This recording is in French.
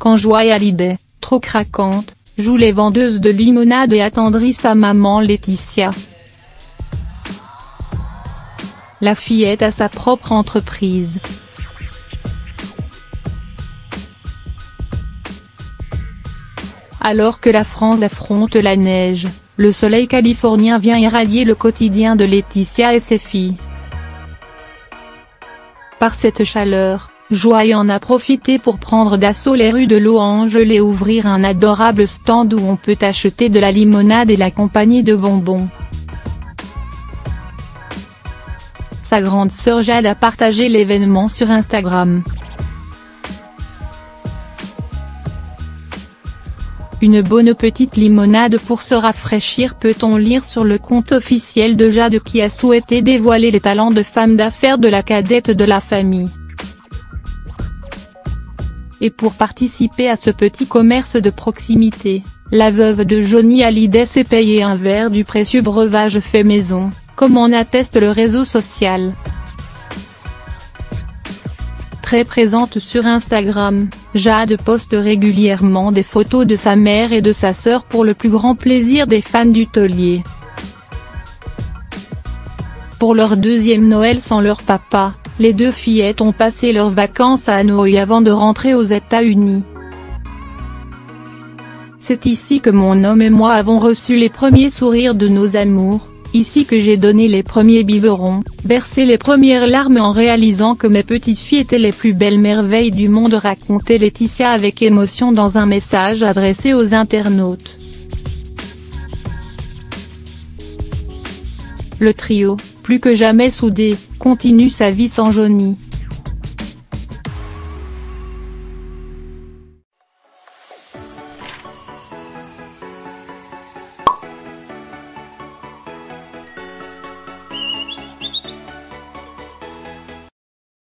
quand Joy Hallyday, trop craquante, joue les vendeuses de limonade et attendrit sa maman Laetitia. La fillette a sa propre entreprise. Alors que la France affronte la neige, le soleil californien vient irradier le quotidien de Laetitia et ses filles. Par cette chaleur, Joy en a profité pour prendre d'assaut les rues de Los Angeles et ouvrir un adorable stand où on peut acheter de la limonade et l'accompagner de bonbons. Sa grande sœur Jade a partagé l'événement sur Instagram. Une bonne petite limonade pour se rafraîchir, peut-on lire sur le compte officiel de Jade, qui a souhaité dévoiler les talents de femme d'affaires de la cadette de la famille. Et pour participer à ce petit commerce de proximité, la veuve de Johnny Hallyday s'est payé un verre du précieux breuvage fait maison, comme en atteste le réseau social. Très présente sur Instagram, Jade poste régulièrement des photos de sa mère et de sa sœur pour le plus grand plaisir des fans du taulier. Pour leur deuxième Noël sans leur papa, les deux fillettes ont passé leurs vacances à Hanoï avant de rentrer aux États-Unis. C'est ici que mon homme et moi avons reçu les premiers sourires de nos amours, ici que j'ai donné les premiers biberons, versé les premières larmes en réalisant que mes petites filles étaient les plus belles merveilles du monde, racontait Laetitia avec émotion dans un message adressé aux internautes. Le trio, plus que jamais soudé, continue sa vie sans Johnny.